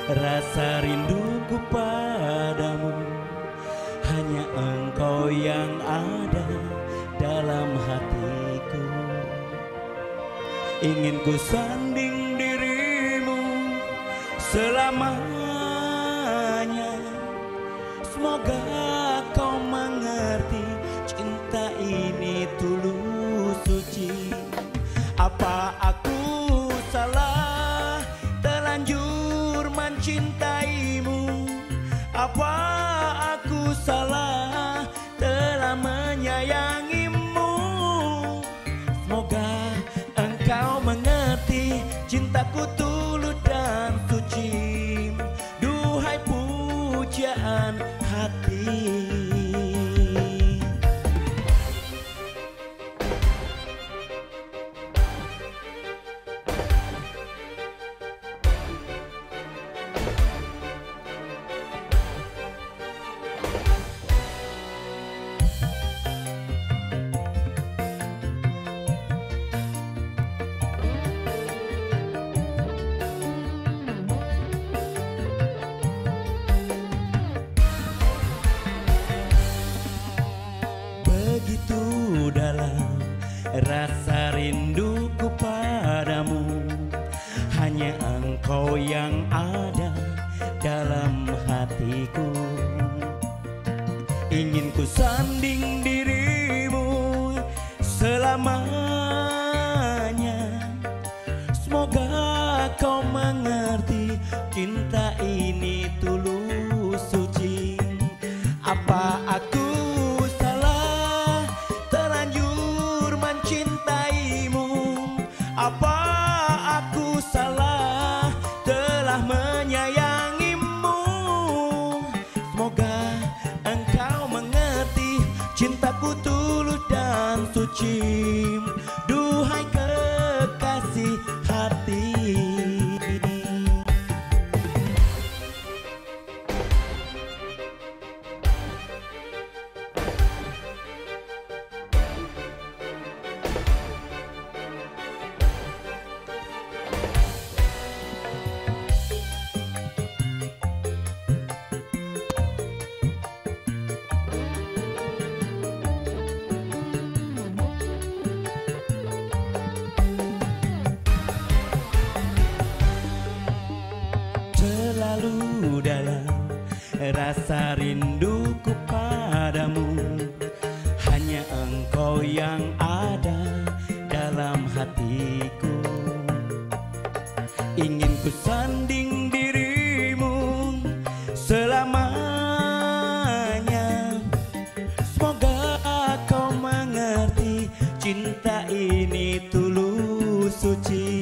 Rasa rinduku padamu, hanya engkau yang ada dalam hatiku. Ingin ku sanding dirimu selamanya. Semoga kau mengerti, cinta ini tulus suci. Apa aku salah terlanjur mencintaimu? Apa aku salah telah menyayangimu? Semoga engkau mengerti, cintaku tulus dan suci. Duhai pujaan hati. Begitu dalam rasa rinduku padamu, hanya engkau yang ada dalam hatiku. Ingin ku sanding dirimu selamanya. Semoga kau mengerti, cinta ini tulus suci. Apa aku apa aku salah telah menyayangimu? Semoga engkau mengerti, cintaku tulus dan suci. Duhai kekasih hati. Terlalu dalam rasa rinduku padamu, hanya engkau yang ada dalam hatiku. Ingin ku sanding dirimu selamanya. Semoga kau mengerti, cinta ini tulus suci.